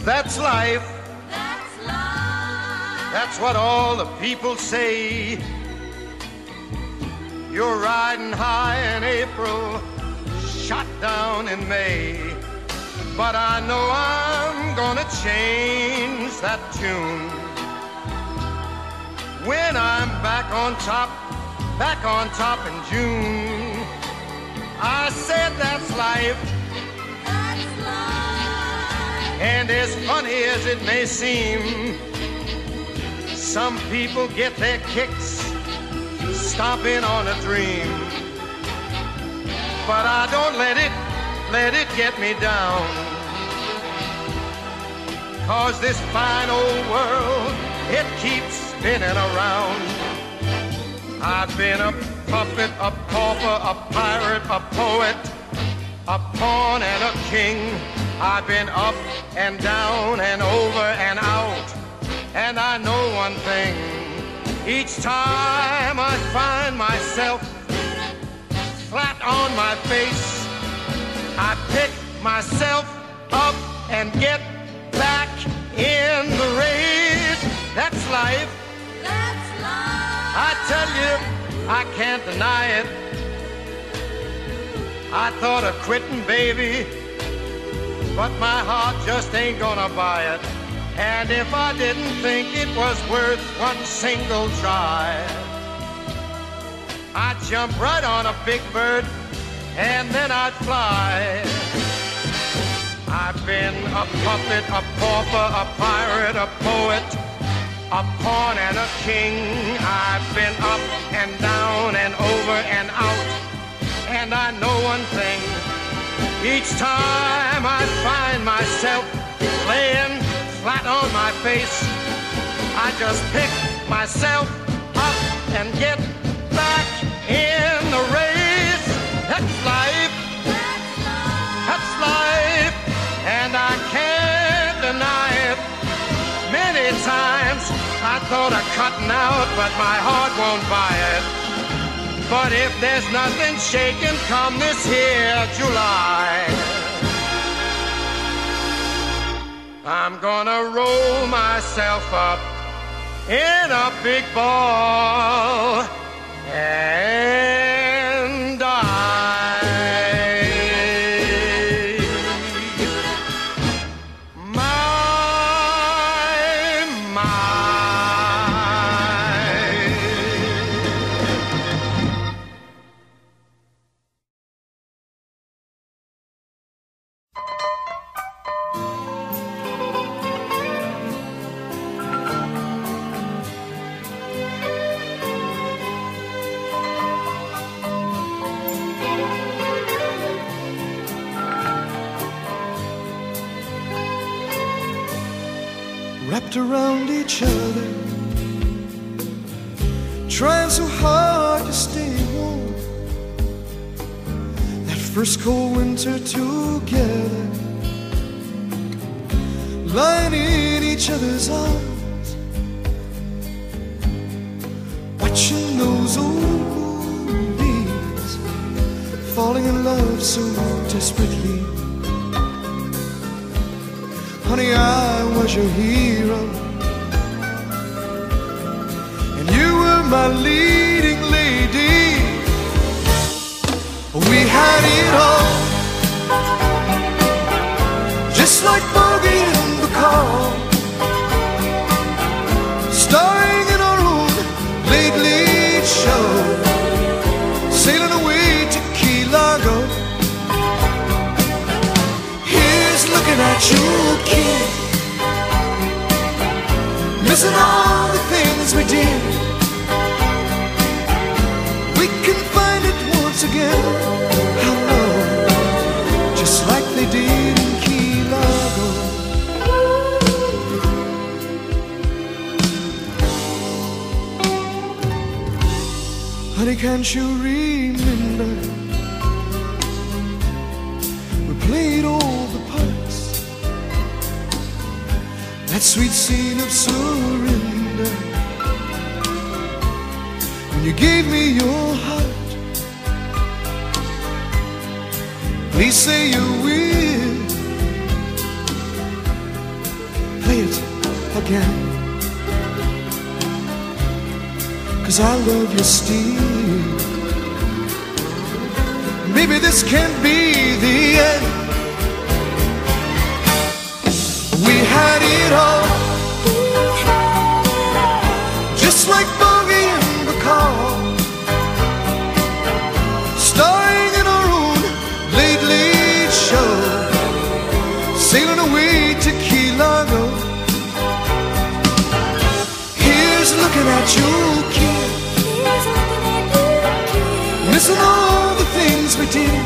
That's life. That's life. That's what all the people say. You're riding high in April, shot down in May. But I know I'm gonna change that tune when I'm back on top in June. I said that's life. That's life. And as funny as it may seem, some people get their kicks stomping on a dream. But I don't let it get me down. 'Cause this fine old world, it keeps spinning around. I've been a puppet, a pauper, a pirate, a poet, a pawn and a king. I've been up and down and over and out. And I know one thing, each time I find myself flat on my face, I pick myself up and get back in the race. That's life. That's life. I tell you, I can't deny it. I thought of quitting, baby, but my heart just ain't gonna buy it. And if I didn't think it was worth one single try, I'd jump right on a big bird and then I'd fly. I've been a puppet, a pauper, a pirate, a poet, a pawn and a king. I've been up and down and over and out. And I know one thing, each time I find myself laying flat on my face, I just pick myself up and get back in the race. That's life. That's life. That's life. And I can't deny it. Many times I thought of cutting out, but my heart won't buy it. But if there's nothing shaking come this here July, I'm gonna roll myself up in a big ball and die. Wrapped around each other, trying so hard to stay warm. That first cold winter together, lying in each other's arms, watching those old movies, falling in love so desperately. Honey, I was your hero, and you were my leading lady. We had it all, just like Bogey and Bacall, starring in our own late, late show, sailing away to Key Largo. Here's looking at you, kid, missing all the things we did. We can find it once again, how long, just like they did in Key Largo. Honey, can't you remember, we played all the parts, that sweet scene of surrender, when you gave me your heart. Please say you will, again, 'cause I love you still. Maybe this can't be the end. We had it all, just like Bogey and Bacall, starring in our own late, late show, sailing away to Key Largo. Here's looking at you, kid, missing all the things we did.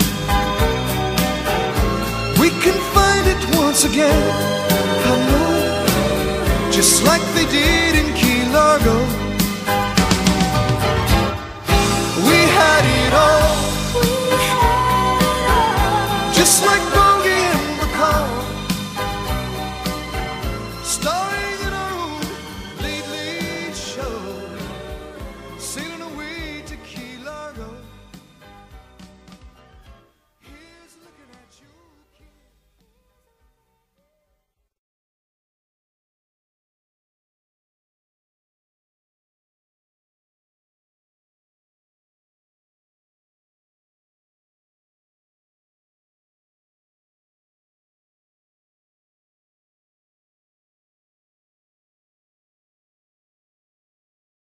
We can find it once again, I know, just like they did in Key Largo. We had it all, just like